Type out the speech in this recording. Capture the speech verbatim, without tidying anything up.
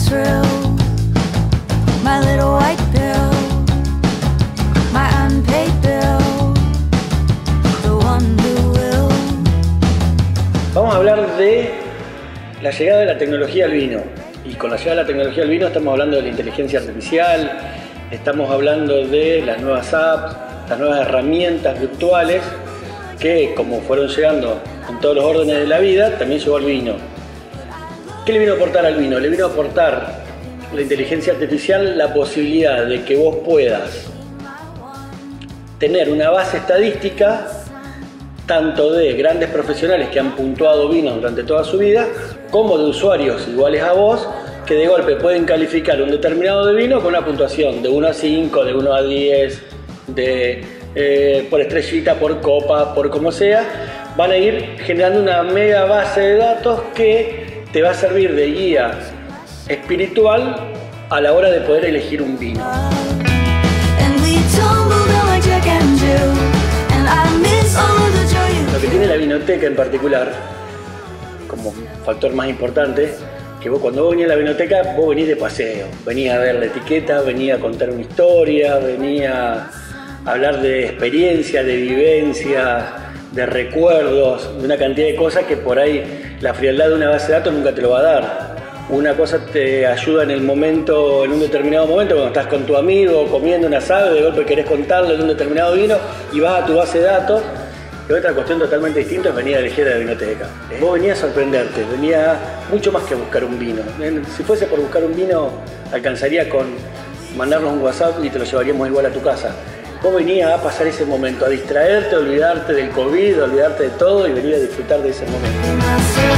thrill, my little white pill, my unpaid bill, the one who will. Vamos a hablar de la llegada de la tecnología al vino. Y con la llegada de la tecnología al vino estamos hablando de la inteligencia artificial, estamos hablando de las nuevas apps, las nuevas herramientas virtuales que, como fueron llegando en todos los órdenes de la vida, también llegó al vino. ¿Qué le vino a aportar al vino? Le vino a aportar la inteligencia artificial la posibilidad de que vos puedas tener una base estadística tanto de grandes profesionales que han puntuado vinos durante toda su vida, como de usuarios iguales a vos, que de golpe pueden calificar un determinado de vino con una puntuación de uno a cinco, de uno a diez, de, eh, por estrellita, por copa, por como sea. Van a ir generando una mega base de datos que te va a servir de guía espiritual a la hora de poder elegir un vino. Lo que tiene la vinoteca en particular, como factor más importante, que vos cuando vos venís a la vinoteca, vos venís de paseo, venís a ver la etiqueta, venís a contar una historia, venís a hablar de experiencia, de vivencia, de recuerdos, de una cantidad de cosas que por ahí la frialdad de una base de datos nunca te lo va a dar. Una cosa te ayuda en el momento, en un determinado momento, cuando estás con tu amigo comiendo un asado, de golpe querés contarle de un determinado vino y vas a tu base de datos. Y otra cuestión totalmente distinta es venir a elegir a la vinoteca. Vos venías a sorprenderte, venía mucho más que a buscar un vino. Si fuese por buscar un vino, alcanzaría con mandarnos un WhatsApp y te lo llevaríamos igual a tu casa. Vos venías a pasar ese momento, a distraerte, a olvidarte del COVID, a olvidarte de todo y venir a disfrutar de ese momento.